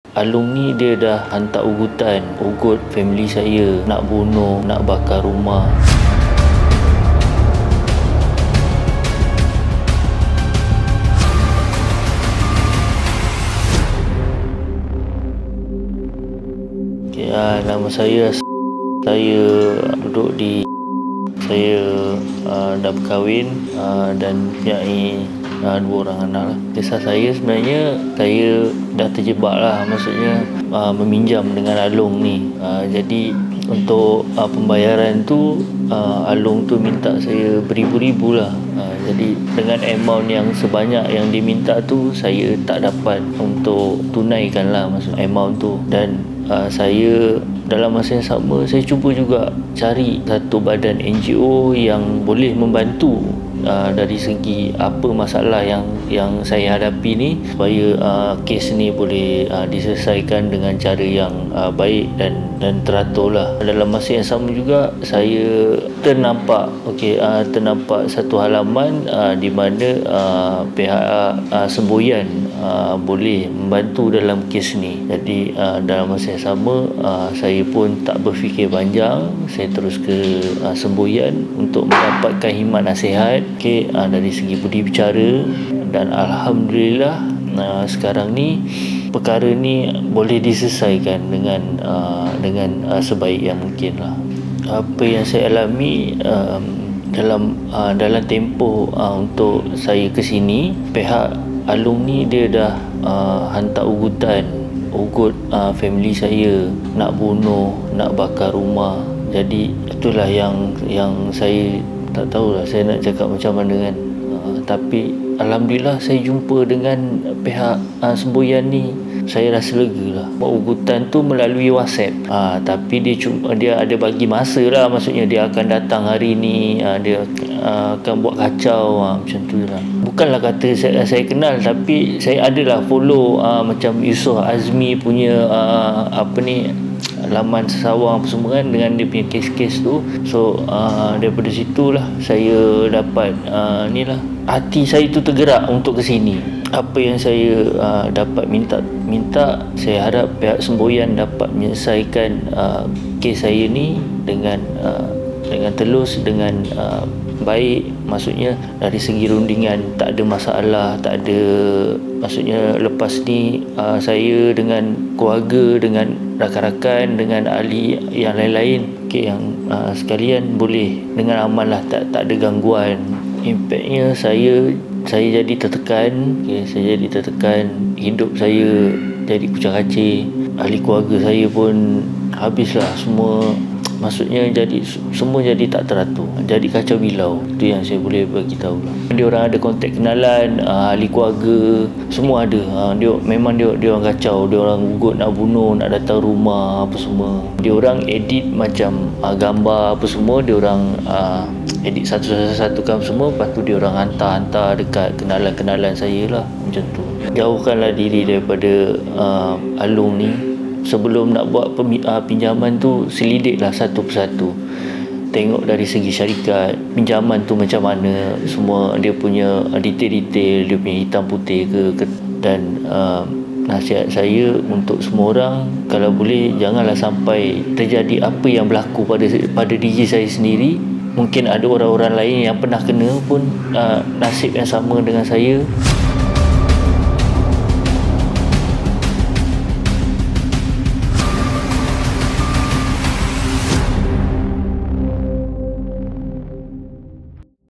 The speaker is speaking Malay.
Alung ni dia dah hantar ugutan, ugut family saya, nak bunuh, nak bakar rumah. Nama saya duduk di saya dah berkahwin dan mempunyai 2 orang anak lah. Kisah saya sebenarnya saya dah terjebak lah, maksudnya meminjam dengan Alung ni. Jadi untuk pembayaran tu Alung tu minta saya beribu-ribu lah. Jadi dengan amount yang sebanyak yang diminta tu saya tak dapat untuk tunaikan lah maksud amount tu. Dan saya dalam masa yang sama saya cuba juga cari satu badan NGO yang boleh membantu dari segi apa masalah yang saya hadapi ni, supaya kes ni boleh diselesaikan dengan cara yang baik dan teratur lah. Dalam masa yang sama juga saya ternampak satu halaman di mana pihak semboyan boleh membantu dalam kes ni. Jadi dalam masa yang sama saya pun tak berfikir panjang, saya terus ke semboyan untuk mendapatkan khidmat nasihat dari segi budi bicara. Dan alhamdulillah sekarang ni perkara ni boleh diselesaikan dengan sebaik yang mungkin lah. Apa yang saya alami dalam tempoh untuk saya ke sini, pihak Alung ni dia dah hantar ugut family saya, nak bunuh, nak bakar rumah. Jadi itulah yang saya tak tahulah saya nak cakap macam mana kan. Tapi alhamdulillah saya jumpa dengan pihak semboyan ni, saya rasa lega lah. Ugutan tu melalui WhatsApp, tapi dia ada bagi masa lah, maksudnya dia akan datang hari ni, dia akan buat kacau macam tu lah. Bukanlah kata saya kenal, tapi saya adalah follow macam Yusof Azmi punya laman Sesawang apa semua kan, dengan dia punya kes-kes tu. So daripada situlah saya dapat ni lah, hati saya tu tergerak untuk ke sini. Apa yang saya dapat minta, saya harap pihak semboyan dapat menyelesaikan kes saya ni dengan telus, dengan baik. Maksudnya dari segi rundingan tak ada masalah, tak ada, maksudnya lepas ni saya dengan keluarga, dengan rakan-rakan, dengan ahli yang lain-lain yang sekalian boleh dengan aman lah, tak ada gangguan. Impaknya saya jadi tertekan, hidup saya jadi kucang-kacir, ahli keluarga saya pun habislah semua. Maksudnya semua jadi tak teratur, jadi kacau bilau. Itu yang saya boleh bagi tahu lah. Dia orang ada kontak kenalan, ahli keluarga semua ada. Dia orang kacau, dia orang ugut nak bunuh, nak datang rumah apa semua. Dia orang edit macam gambar apa semua, dia orang edit satu-satu kan semua, lepas tu dia orang hantar dekat kenalan saya lah, macam tu. Jauhkanlah diri daripada Alung ni. Sebelum nak buat pinjaman tu, selidiklah satu persatu, tengok dari segi syarikat pinjaman tu macam mana, semua dia punya detail-detail, dia punya hitam putih ke. Dan nasihat saya untuk semua orang, kalau boleh janganlah sampai terjadi apa yang berlaku pada diri saya sendiri. Mungkin ada orang-orang lain yang pernah kena pun nasib yang sama dengan saya.